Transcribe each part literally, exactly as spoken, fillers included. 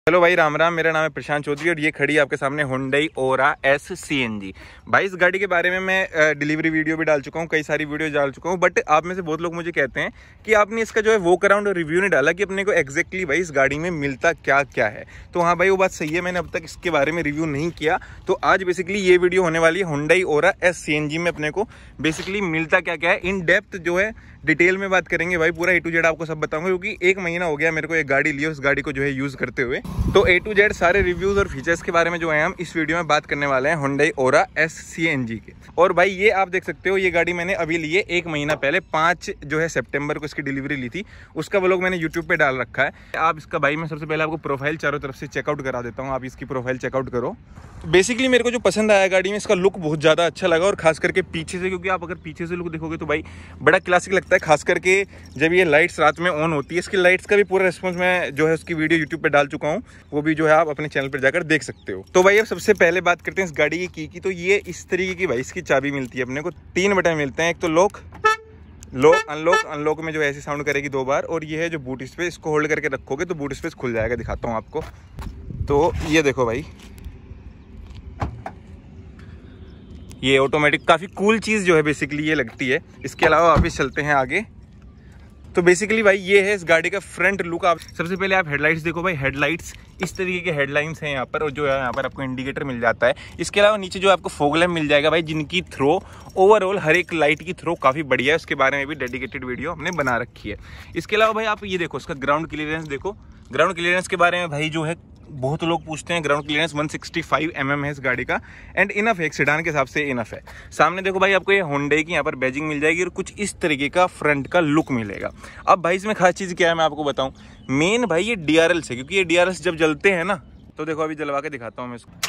Hello भाई, राम राम। मेरा नाम है प्रशांत चौधरी और ये खड़ी है आपके सामने Hyundai Aura S C N G. भाई इस गाड़ी के बारे में मैं डिलीवरी वीडियो भी डाल चुका हूँ, कई सारी वीडियो डाल चुका हूँ, बट आप में से बहुत लोग मुझे कहते हैं कि आपने इसका जो है वॉक अराउंड और रिव्यू नहीं डाला कि अपने को एक्जैक्टली भाई इस गाड़ी में मिलता क्या क्या है। तो हाँ भाई, वो बात सही है, मैंने अब तक इसके बारे में रिव्यू नहीं किया। तो आज बेसिकली ये वीडियो होने वाली है Hyundai Aura S C N G में अपने को बेसिकली मिलता क्या क्या है, इन डेप्थ जो है डिटेल में बात करेंगे भाई। पूरा ए टू जेड आपको सब बताऊंगा, क्योंकि एक महीना हो गया मेरे को एक गाड़ी ली, उस गाड़ी को जो है यूज करते हुए। तो ए टू जेड सारे रिव्यूज और फीचर्स के बारे में जो है हम इस वीडियो में बात करने वाले हैं Hyundai Aura S C N G के। और भाई ये आप देख सकते हो, ये गाड़ी मैंने अभी ली है एक महीना पहले, पाँच जो है सितंबर को इसकी डिलीवरी ली थी। उसका व्लॉग मैंने यूट्यूब पे डाल रखा है। आप इसका भाई मैं सबसे पहले आपको प्रोफाइल चारों तरफ से चेकआउट करा देता हूँ, आप इसकी प्रोफाइल चेकआउट करो। तो बेसिकली मेरे को जो पसंद आया गाड़ी में, इसका लुक बहुत ज़्यादा अच्छा लगा, और खास करके पीछे से, क्योंकि आप अगर पीछे से लुक देखोगे तो भाई बड़ा क्लासिक लगता है। खास करके जब ये लाइट्स रात में ऑन होती है, इसकी लाइट्स का भी पूरा रिस्पॉन्स मैं जो है उसकी वीडियो यूट्यूब पे डाल चुका हूँ, वो भी जो है आप अपने चैनल पर जाकर देख सकते हो। तो भाई अब सबसे पहले बात करते हैं इस गाड़ी की की, की तो ये इस तरीके की भाई इसकी चाबी मिलती है अपने को। तीन बटन मिलते हैं, एक तो लॉक, लॉक अनलॉक। अनलॉक में जो ऐसी साउंड करेगी दो बार, और ये है जो बूट स्पेस, इसको होल्ड करके रखोगे तो बूट स्पेस खुल जाएगा। दिखाता हूँ आपको। तो ये देखो भाई, ये ऑटोमेटिक काफ़ी कूल चीज़ जो है बेसिकली ये लगती है। इसके अलावा वापस चलते हैं आगे। तो बेसिकली भाई ये है इस गाड़ी का फ्रंट लुक। आप सबसे पहले आप हेडलाइट्स देखो भाई, हेडलाइट्स इस तरीके के हेडलाइट्स हैं यहाँ पर, और जो है यहाँ पर आपको इंडिकेटर मिल जाता है। इसके अलावा नीचे जो आपको फॉग लैम्प मिल जाएगा भाई, जिनकी थ्रो ओवरऑल हर एक लाइट की थ्रो काफ़ी बढ़िया है। उसके बारे में भी डेडिकेटेड वीडियो हमने बना रखी है। इसके अलावा भाई आप ये देखो, इसका ग्राउंड क्लियरेंस देखो। ग्राउंड क्लियरेंस के बारे में भाई जो है बहुत लोग पूछते हैं, ग्राउंड क्लियरेंस एक सौ पैंसठ एम एम है इस गाड़ी का, एंड इनफ है, एक सेडान के हिसाब से इनफ है। सामने देखो भाई, आपको ये हुंडई की यहाँ पर बैजिंग मिल जाएगी और कुछ इस तरीके का फ्रंट का लुक मिलेगा। अब भाई इसमें खास चीज़ क्या है मैं आपको बताऊं। मेन भाई ये डी आर एल से, क्योंकि ये डी आर एल जब जलते हैं ना, तो देखो अभी जलवा के दिखाता हूँ मैं इसको।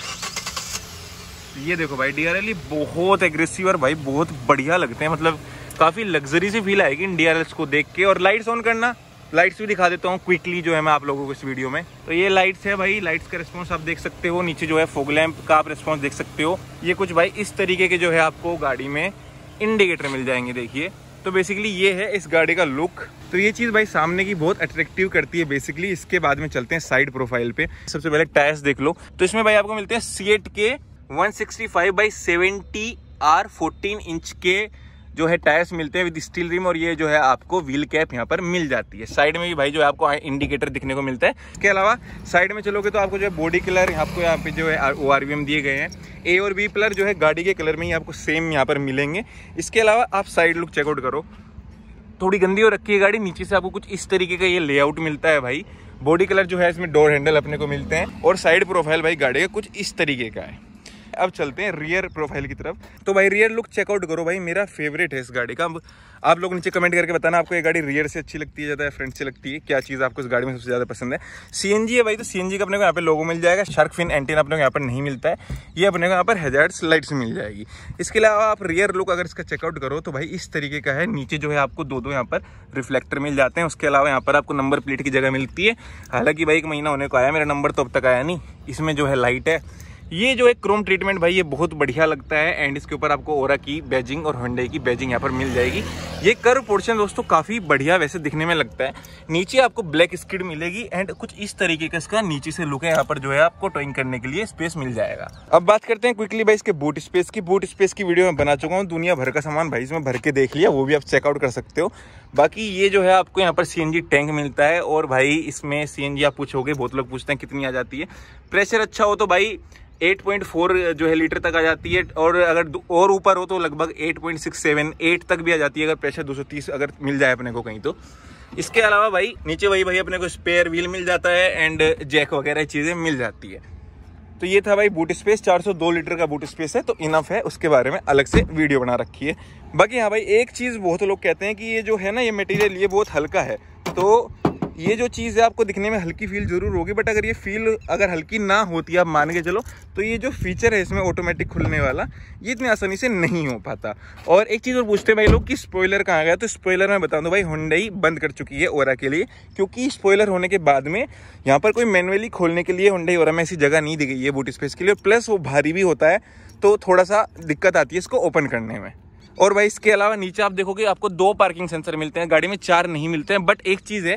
ये देखो भाई, डी आर एल बहुत एग्रेसिव और भाई बहुत बढ़िया लगते हैं, मतलब काफ़ी लग्जरी से फील आएगी इन डी आर एल्स को देख के। और लाइट्स ऑन करना, लाइट्स भी दिखा देता हूँ क्विकली जो है मैं आप लोगों को इस वीडियो में। तो ये लाइट्स है भाई, लाइट्स का रिस्पांस आप देख सकते हो। नीचे जो है फॉग लैंप का आप रिस्पांस देख सकते हो। ये कुछ भाई इस तरीके के जो है आपको गाड़ी में इंडिकेटर मिल जाएंगे, देखिए। तो बेसिकली ये है इस गाड़ी का लुक। तो ये चीज़ भाई सामने की बहुत अट्रैक्टिव करती है बेसिकली। इसके बाद में चलते हैं साइड प्रोफाइल पे। सबसे पहले टायर्स देख लो। तो इसमें भाई आपको मिलते हैं सीएट के एक सौ पैंसठ बाई सत्तर आर चौदह इंच के जो है टायर्स मिलते हैं विद स्टील रिम, और ये जो है आपको व्हील कैप यहाँ पर मिल जाती है। साइड में भी भाई जो है आपको इंडिकेटर दिखने को मिलता है। इसके अलावा साइड में चलोगे तो आपको जो है बॉडी कलर आपको यहाँ पे जो है ओ आर वी एम दिए गए हैं। ए और बी कलर जो है गाड़ी के कलर में ही आपको सेम यहाँ पर मिलेंगे। इसके अलावा आप साइड लुक चेकआउट करो, थोड़ी गंदी हो रखी है गाड़ी। नीचे से आपको कुछ इस तरीके का ये लेआउट मिलता है भाई। बॉडी कलर जो है इसमें डोर हैंडल अपने को मिलते हैं, और साइड प्रोफाइल भाई गाड़ी का कुछ इस तरीके का है। अब चलते हैं रियर प्रोफाइल की तरफ। तो भाई रियर लुक चेकआउट करो भाई, मेरा फेवरेट है इस गाड़ी का। आप लोग नीचे कमेंट करके बताना आपको ये गाड़ी रियर से अच्छी लगती है ज़्यादा, फ्रंट से लगती है, क्या चीज़ आपको इस गाड़ी में सबसे ज़्यादा पसंद है। सीएनजी है भाई, तो सीएनजी का अपने को यहाँ पे लोगो मिल जाएगा। शार्क फिन एंटीना अपने को यहाँ पर नहीं मिलता है, ये अपने को यहाँ पर हैजार्ड्स लाइट्स मिल जाएगी। इसके अलावा आप रियर लुक अगर इसका चेकआउट करो तो भाई इस तरीके का है। नीचे जो है आपको दो दो यहाँ पर रिफ्लेक्टर मिल जाते हैं। उसके अलावा यहाँ पर आपको नंबर प्लेट की जगह मिलती है। हालांकि भाई एक महीना होने को आया, मेरा नंबर तो अब तक आया नहीं। इसमें जो है लाइट है, ये जो है क्रोम ट्रीटमेंट भाई ये बहुत बढ़िया लगता है, एंड इसके ऊपर आपको ओरा की बैजिंग और हुंडई की बैजिंग यहाँ पर मिल जाएगी। ये कर्व पोर्शन दोस्तों काफ़ी बढ़िया वैसे दिखने में लगता है। नीचे आपको ब्लैक स्किड मिलेगी, एंड कुछ इस तरीके का इसका नीचे से लुक है। यहाँ पर जो है आपको टोइंग करने के लिए स्पेस मिल जाएगा। अब बात करते हैं क्विकली भाई इसके बूट स्पेस की। बूट स्पेस की वीडियो मैं बना चुका हूँ, दुनिया भर का सामान भाई इसमें भर के देख लिया, वो भी आप चेकआउट कर सकते हो। बाकी ये जो है आपको यहाँ पर सीएनजी टैंक मिलता है, और भाई इसमें सीएनजी आप पूछोगे, बहुत लोग पूछते हैं कितनी आ जाती है। प्रेशर अच्छा हो तो भाई आठ पॉइंट चार जो है लीटर तक आ जाती है, और अगर और ऊपर हो तो लगभग आठ पॉइंट छह सात आठ तक भी आ जाती है, अगर प्रेशर दो सौ तीस अगर मिल जाए अपने को कहीं तो। इसके अलावा भाई नीचे वही भाई अपने को स्पेयर व्हील मिल जाता है, एंड जैक वगैरह चीज़ें मिल जाती है। तो ये था भाई बूट स्पेस। चार सौ दो लीटर का बूट स्पेस है, तो इनफ है, उसके बारे में अलग से वीडियो बना रखी है। बाकी हाँ भाई एक चीज़ बहुत लोग कहते हैं कि ये जो है ना, ये मटेरियल ये बहुत हल्का है। तो ये जो चीज़ है आपको दिखने में हल्की फील जरूर होगी, बट अगर ये फील अगर हल्की ना होती, आप मान के चलो, तो ये जो फीचर है इसमें ऑटोमेटिक खुलने वाला, ये इतनी आसानी से नहीं हो पाता। और एक चीज़ और पूछते हैं भाई लोग कि स्पॉइलर कहाँ गया, तो स्पॉइलर मैं बता दूं भाई, हुंडई बंद कर चुकी है ओरा के लिए, क्योंकि स्पॉइलर होने के बाद में यहाँ पर कोई मैनुअली खोलने के लिए हुंडई ओरा में ऐसी जगह नहीं दी गई है बूट स्पेस के लिए। प्लस वो भारी भी होता है, तो थोड़ा सा दिक्कत आती है इसको ओपन करने में। और भाई इसके अलावा नीचे आप देखोगे आपको दो पार्किंग सेंसर मिलते हैं, गाड़ी में चार नहीं मिलते हैं। बट एक चीज़ है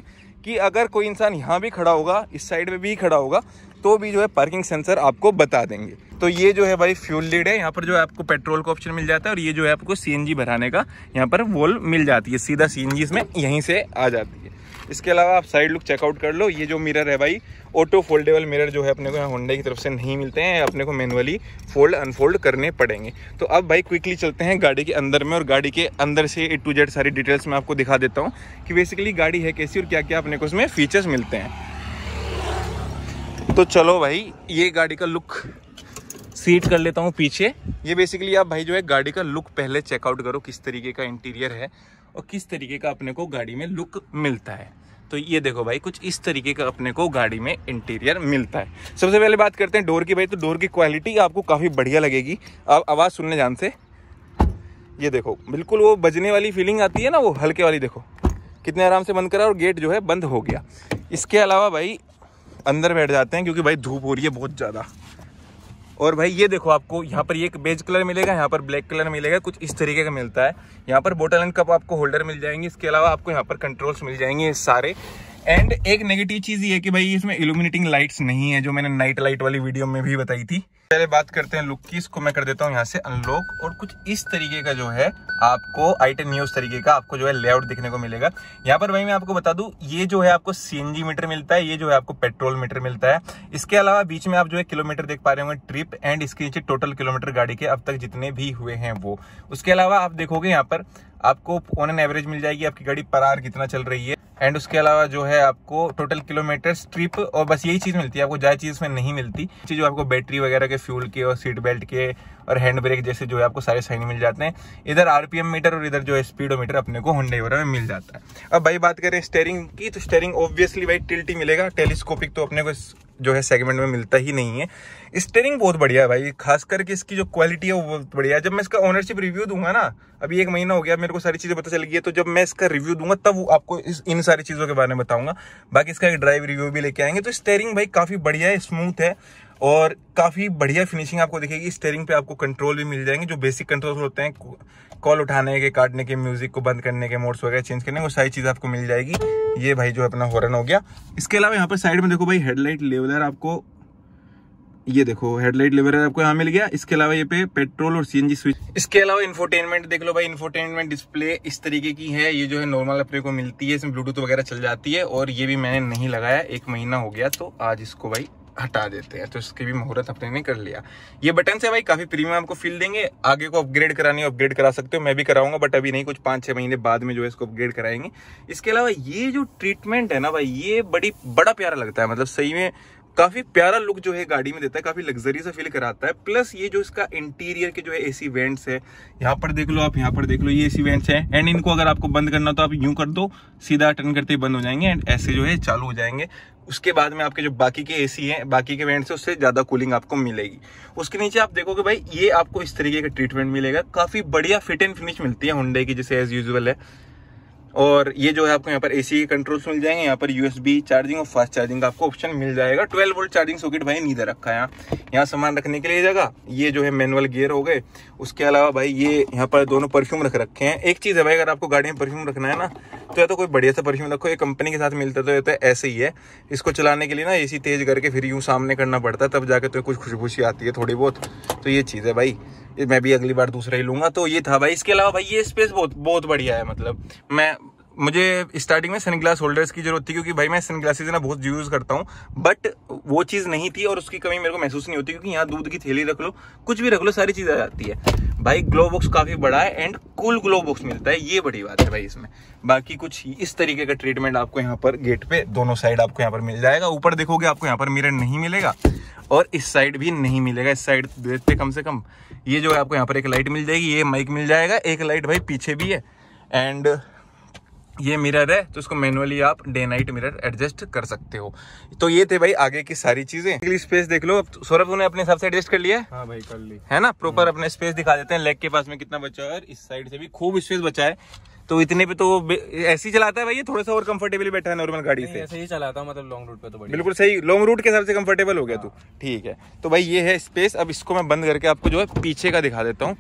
कि अगर कोई इंसान यहाँ भी खड़ा होगा, इस साइड में भी खड़ा होगा, तो भी जो है पार्किंग सेंसर आपको बता देंगे। तो ये जो है भाई फ्यूल लीड है, यहाँ पर जो है आपको पेट्रोल का ऑप्शन मिल जाता है और ये जो है आपको सीएनजी भराने का यहाँ पर वोल मिल जाती है, सीधा सीएनजी इसमें यहीं से आ जाती है। इसके अलावा आप साइड लुक चेकआउट कर लो। ये जो मिरर है भाई, ऑटो फोल्डेबल मिरर जो है अपने को यहाँ होंडा की तरफ से नहीं मिलते हैं, अपने को मैनुअली फोल्ड अनफोल्ड करने पड़ेंगे। तो अब भाई क्विकली चलते हैं गाड़ी के अंदर में और गाड़ी के अंदर से ए टू जेड सारी डिटेल्स मैं आपको दिखा देता हूँ कि बेसिकली गाड़ी है कैसी और क्या क्या अपने को उसमें फीचर्स मिलते हैं। तो चलो भाई, ये गाड़ी का लुक सीट कर लेता हूँ पीछे। ये बेसिकली आप भाई जो है गाड़ी का लुक पहले चेकआउट करो, किस तरीके का इंटीरियर है और किस तरीके का अपने को गाड़ी में लुक मिलता है। तो ये देखो भाई, कुछ इस तरीके का अपने को गाड़ी में इंटीरियर मिलता है। सबसे पहले बात करते हैं डोर की भाई। तो डोर की क्वालिटी आपको काफ़ी बढ़िया लगेगी। आप आवाज़ सुनने जान से, ये देखो बिल्कुल वो बजने वाली फीलिंग आती है ना, वो हल्के वाली, देखो कितने आराम से बंद करा और गेट जो है बंद हो गया। इसके अलावा भाई अंदर बैठ जाते हैं क्योंकि भाई धूप हो रही है बहुत ज़्यादा। और भाई ये देखो, आपको यहाँ पर ये एक बेज कलर मिलेगा, यहाँ पर ब्लैक कलर मिलेगा, कुछ इस तरीके का मिलता है। यहाँ पर बोतल एंड कप आपको होल्डर मिल जाएंगे। इसके अलावा आपको यहाँ पर कंट्रोल्स मिल जाएंगे सारे। एंड एक नेगेटिव चीज़ ये है कि भाई इसमें इल्यूमिनेटिंग लाइट्स नहीं है, जो मैंने नाइट लाइट वाली वीडियो में भी बताई थी। पहले बात करते हैं लुक की। इसको मैं कर देता हूँ यहाँ से अनलॉक और कुछ इस तरीके का जो है आपको आई टेन न्यूज़ तरीके का आपको जो है लेआउट दिखने को मिलेगा। यहाँ पर भाई मैं आपको बता दूं, ये जो है आपको सीएनजी मीटर मिलता है, ये जो है आपको पेट्रोल मीटर मिलता है। इसके अलावा बीच में आप जो है किलोमीटर देख पा रहे होंगे, ट्रिप, एंड इसके नीचे टोटल किलोमीटर गाड़ी के अब तक जितने भी हुए हैं वो। उसके अलावा आप देखोगे यहाँ पर आपको ऑन एन एवरेज मिल जाएगी आपकी गाड़ी पर आवर कितना चल रही है। एंड उसके अलावा जो है आपको टोटल किलोमीटर, ट्रिप, और बस यही चीज मिलती है आपको, ज्यादा चीज इसमें नहीं मिलती। जो आपको बैटरी वगैरह के, फ्यूल के और सीट बेल्ट के और हैंड ब्रेक जैसे जो है आपको सारे साइन मिल जाते हैं। इधर आरपीएम मीटर और इधर जो है स्पीडोमीटर अपने को होंडा वगैरह में मिल जाता है। अब भाई बात करें स्टीयरिंग की, तो स्टीयरिंग ऑब्वियसली भाई टिल्ट ही मिलेगा, टेलीस्कोपिक तो अपने को जो है सेगमेंट में मिलता ही नहीं है। स्टीयरिंग बहुत बढ़िया है भाई, खास करके इसकी जो क्वालिटी है वो बहुत बढ़िया है। जब मैं इसका ओनरशिप रिव्यू दूंगा ना, अभी एक महीना हो गया मेरे को सारी चीजें पता चल गई है, तो जब मैं इसका रिव्यू दूंगा तब वो आपको इस इन सारी चीजों के बारे में बताऊंगा। बाकी इसका एक ड्राइव रिव्यू भी लेके आएंगे। तो स्टीयरिंग भाई काफी बढ़िया है, स्मूथ है और काफी बढ़िया फिनिशिंग आपको दिखेगी। स्टीयरिंग पे आपको कंट्रोल भी मिल जाएंगे, जो बेसिक कंट्रोल होते हैं, कॉल उठाने के, काटने के, म्यूजिक को बंद करने के, मोड्स वगैरह चेंज करने के, वो सारी चीज आपको मिल जाएगी। ये भाई जो अपना हॉर्न हो गया। इसके अलावा यहाँ पर साइड में देखो भाई, हेडलाइट लेवलर आपको, ये देखो हेडलाइट लेवलर आपको यहाँ मिल गया। इसके अलावा ये पे पेट्रोल और सीएनजी स्विच। इसके अलावा इंफोटेनमेंट देख लो भाई, इंफोटेनमेंट डिस्प्ले इस तरीके की है। ये जो है नॉर्मल अपने को मिलती है, इसमें ब्लूटूथ वगैरह चल जाती है। और ये भी मैंने नहीं लगाया, एक महीना हो गया, तो आज इसको भाई हटा देते हैं। तो इसकी भी मुहूर्त अपने ने कर लिया। ये बटन से भाई काफी प्रीमियम आपको फील देंगे। आगे को अपग्रेड करानी है अपग्रेड करा सकते हो, मैं भी कराऊंगा, बट अभी नहीं, कुछ पाँच छह महीने बाद में जो है इसको अपग्रेड कराएंगे। इसके अलावा ये जो ट्रीटमेंट है ना भाई, ये बड़ी बड़ा प्यारा लगता है, मतलब सही में काफी प्यारा लुक जो है गाड़ी में देता है, काफी लग्जरी सा फील कराता है। प्लस ये जो इसका इंटीरियर के जो है एसी वेंट्स है, यहाँ पर देख लो आप, यहाँ पर देख लो, ये एसी वेंट्स है। एंड इनको अगर आपको बंद करना तो आप यूं कर दो, सीधा टर्न करते ही बंद हो जाएंगे एंड ऐसे जो है चालू हो जाएंगे। उसके बाद में आपके जो बाकी के एसी हैं, बाकी के वेंट्स है, उससे ज्यादा कूलिंग आपको मिलेगी। उसके नीचे आप देखोगे भाई, ये आपको इस तरीके का ट्रीटमेंट मिलेगा। काफी बढ़िया फिट एंड फिनिश मिलती है होंडा की, जैसे एज यूजुअल है। और ये जो है आपको यहाँ पर एसी के कंट्रोल्स मिल जाएंगे, यहाँ पर यूएसबी चार्जिंग और फास्ट चार्जिंग का आपको ऑप्शन मिल जाएगा। ट्वेल्व वोल्ट चार्जिंग सॉकेट भाई नीचे रखा है, यहाँ यहाँ सामान रखने के लिए जगह। ये जो है मैनुअल गियर हो गए। उसके अलावा भाई ये यहाँ पर दोनों परफ्यूम रख रखे हैं। एक चीज है भाई, अगर आपको गाड़ी में परफ्यूम रखना है ना, तो या तो कोई बढ़िया सा परफ्यूम रखो। ये कंपनी के साथ मिलता तो, तो ऐसे ही है। इसको चलाने के लिए ना एसी तेज करके फिर यूं सामने करना पड़ता है, तब जाके तो कुछ खुशबू आती है थोड़ी बहुत। तो ये चीज है भाई, मैं भी अगली बार दूसरा ही लूंगा। तो ये था भाई। इसके अलावा भाई ये स्पेस बहुत बहुत बढ़िया है। मतलब मैं मुझे स्टार्टिंग में सनग्लास होल्डर्स की जरूरत थी, क्योंकि भाई मैं सनग्लासेस ना बहुत यूज करता हूँ, बट वो चीज नहीं थी और उसकी कमी मेरे को महसूस नहीं होती, क्योंकि यहाँ दूध की थैली रख लो, कुछ भी रख लो, सारी चीज आ जाती है भाई। ग्लो बॉक्स काफी बड़ा है एंड कूल ग्लो बॉक्स मिलता है, ये बड़ी बात है भाई इसमें। बाकी कुछ इस तरीके का ट्रीटमेंट आपको यहाँ पर गेट पे दोनों साइड आपको यहाँ पर मिल जाएगा। ऊपर देखोगे आपको यहाँ पर मिरर नहीं मिलेगा और इस साइड भी नहीं मिलेगा। इस साइड पे कम से कम ये जो है आपको यहाँ पर एक लाइट मिल जाएगी, ये माइक मिल जाएगा, एक लाइट भाई पीछे भी है। एंड ये मिरर है, तो इसको मैनुअली आप डे नाइट मिरर एडजस्ट कर सकते हो। तो ये थे भाई आगे की सारी चीजें। स्पेस देख लो। सौरभ तूने अपने हिसाब से एडजस्ट कर लिया है? हाँ भाई कर ली है ना। प्रॉपर अपने स्पेस दिखा देते हैं। लेग के पास में कितना बचा है, इस साइड से भी खूब स्पेस बचा है। तो इतने पे तो ऐसे ही चलाता है भाई, ये थोड़ा सा और कंफर्टेबली बैठा है नॉर्मल गाड़ी से। ऐसे ही चलाता हूं, मतलब लॉन्ग रूट पे तो बढ़िया। बिल्कुल सही, लॉन्ग रूट के हिसाब से कंफर्टेबल हो गया तू। ठीक है, तो भाई ये है स्पेस। अब इसको मैं बंद करके आपको जो है पीछे का दिखा देता हूँ।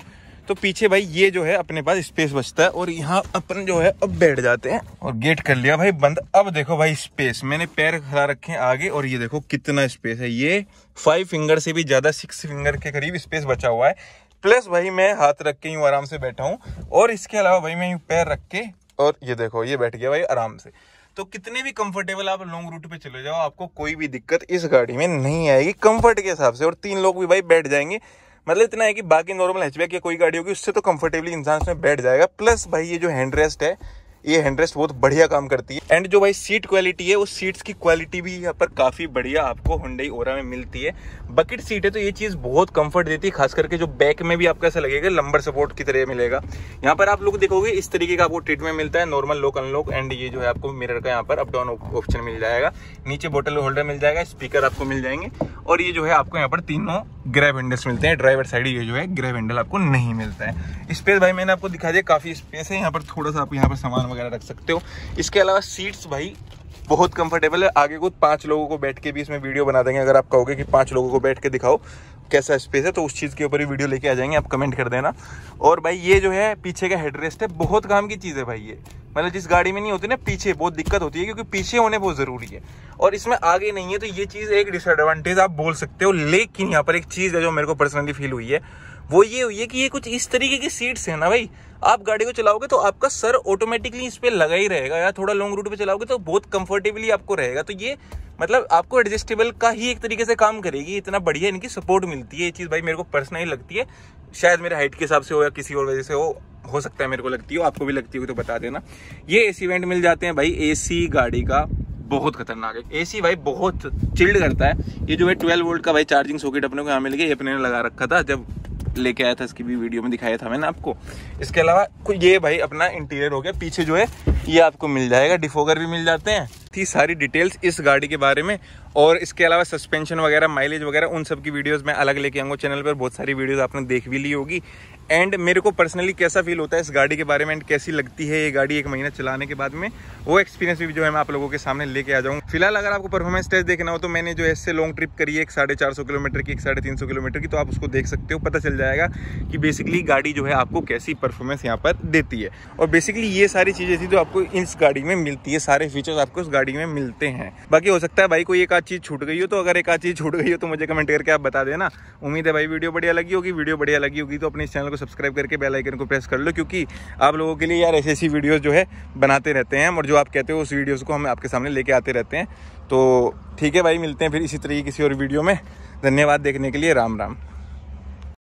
तो पीछे भाई ये जो है अपने पास स्पेस बचता है और यहाँ अपन जो है अब बैठ जाते हैं और गेट कर लिया भाई बंद। अब देखो भाई स्पेस, मैंने पैर खड़ा रखे हैं आगे और ये देखो कितना स्पेस है। ये फाइव फिंगर से भी ज्यादा, सिक्स फिंगर के करीब स्पेस बचा हुआ है। प्लस भाई मैं हाथ रख के यूं आराम से बैठा हूँ और इसके अलावा भाई मैं यूं पैर रख के और ये देखो ये बैठ गया भाई आराम से। तो कितने भी कंफर्टेबल आप लॉन्ग रूट पे चले जाओ, आपको कोई भी दिक्कत इस गाड़ी में नहीं आएगी कंफर्ट के हिसाब से। और तीन लोग भी भाई बैठ जाएंगे, मतलब इतना है कि बाकी नॉर्मल हैचबैक या कोई गाड़ी होगी उससे तो कंफर्टेबली इंसान उसमें बैठ जाएगा। प्लस भाई ये जो हैंड रेस्ट है, ये हैंड रेस्ट बहुत बढ़िया काम करती है। एंड जो भाई सीट क्वालिटी है, उस सीट्स की क्वालिटी भी यहाँ पर काफी बढ़िया आपको हुंडई ओरा में मिलती है। बकेट सीट है तो ये चीज बहुत कंफर्ट देती है, खास करके जो बैक में भी आपको ऐसा लगेगा लंबर सपोर्ट की तरह मिलेगा। यहाँ पर आप लोग देखोगे इस तरीके का आपको ट्रीटमेंट मिलता है, नॉर्मल लॉक अनलॉक। एंड ये जो है आपको मिरर का यहाँ पर अप डाउन ऑप्शन मिल जाएगा, नीचे बोतल होल्डर मिल जाएगा, स्पीकर आपको मिल जाएंगे और ये जो है आपको यहाँ पर तीनों ग्रैब हैंडल्स मिलते हैं। ड्राइवर साइड ये जो है ग्रैब हैंडल आपको नहीं मिलता है। स्पेस भाई मैंने आपको दिखा दिया, काफी स्पेस है यहाँ पर, थोड़ा सा आप यहाँ पर सामान वगैरह रख सकते हो। इसके अलावा सीट्स भाई बहुत कंफर्टेबल है। आगे को पांच लोगों को बैठ के भी इसमें वीडियो बना देंगे, अगर आप कहोगे कि पांच लोगों को बैठ के दिखाओ कैसा स्पेस है तो उस चीज के ऊपर ही वीडियो लेके आ जाएंगे, आप कमेंट कर देना। और भाई ये जो है पीछे का हेडरेस्ट है, बहुत काम की चीज है भाई ये, मतलब जिस गाड़ी में नहीं होती ना पीछे बहुत दिक्कत होती है, क्योंकि पीछे होने बहुत जरूरी है और इसमें आगे नहीं है, तो ये चीज एक डिसएडवांटेज आप बोल सकते हो। लेकिन यहाँ पर एक चीज है जो मेरे को पर्सनली फील हुई है, वो ये हुई है कि ये कुछ इस तरीके की सीट्स है ना भाई, आप गाड़ी को चलाओगे तो आपका सर ऑटोमेटिकली इस पे लगा ही रहेगा, या थोड़ा लॉन्ग रूट पे चलाओगे तो बहुत कंफर्टेबली आपको रहेगा। तो ये मतलब आपको एडजस्टेबल का ही एक तरीके से काम करेगी, इतना बढ़िया इनकी सपोर्ट मिलती है। ये चीज भाई मेरे को पर्सनली लगती है, शायद मेरे हाइट के हिसाब से हो या किसी और वजह से हो हो सकता है मेरे को लगती हो, आपको भी लगती हो तो बता देना। ये एसी वेंट मिल जाते हैं भाई, एसी गाड़ी का बहुत खतरनाक है। एसी भाई बहुत चिल्ड करता है। ये जो है ट्वेल्व वोल्ट का भाई चार्जिंग सॉकेट अपने को यहाँ मिल गया, ये अपने ने लगा रखा था जब लेके आया था, इसकी भी वीडियो में दिखाया था मैंने आपको। इसके अलावा ये भाई अपना इंटीरियर हो गया, पीछे जो है ये आपको मिल जाएगा, डिफोगर भी मिल जाते हैं। थी सारी डिटेल्स इस गाड़ी के बारे में। और इसके अलावा सस्पेंशन वगैरह, माइलेज वगैरह, उन सब की वीडियोस मैं अलग लेके आऊंगा चैनल पर। बहुत सारी वीडियोस आपने देख भी ली होगी। एंड मेरे को पर्सनली कैसा फील होता है इस गाड़ी के बारे में एंड कैसी लगती है ये गाड़ी एक महीना चलाने के बाद में, वो एक्सपीरियंस भी जो है मैं आप लोगों के सामने लेके आ जाऊंगा। फिलहाल अगर आपको परफॉर्मेंस टेस्ट देखना हो तो मैंने जो है इससे लॉन्ग ट्रिप करी है, एक साढ़े चार सौ किलोमीटर की, एक साढ़े तीन सौ किलोमीटर की, तो आप उसको देख सकते हो, पता चल जाएगा कि बेसिकली गाड़ी जो है आपको कैसी परफॉर्मेंस यहाँ पर देती है। और बेसिकली ये सारी चीजें थी जो आपको इस गाड़ी में मिलती है, सारे फीचर्स आपको इस गाड़ी में मिलते हैं। बाकी हो सकता है भाई कोई एक आध चीज छूट गई हो, तो अगर एक आध चीज छूट गई हो तो मुझे कमेंट करके आप बता देना। उम्मीद है भाई वीडियो बढ़िया लगी होगी। वीडियो बढ़िया लगी होगी तो अपने इस चैनल को सब्सक्राइब करके बेल आइकन को प्रेस कर लो, क्योंकि आप लोगों के लिए यार ऐसी ऐसी वीडियोस जो है बनाते रहते हैं और जो आप कहते हो उस वीडियोस को हम आपके सामने लेके आते रहते हैं। तो ठीक है भाई, मिलते हैं फिर इसी तरीके किसी और वीडियो में। धन्यवाद देखने के लिए, राम राम।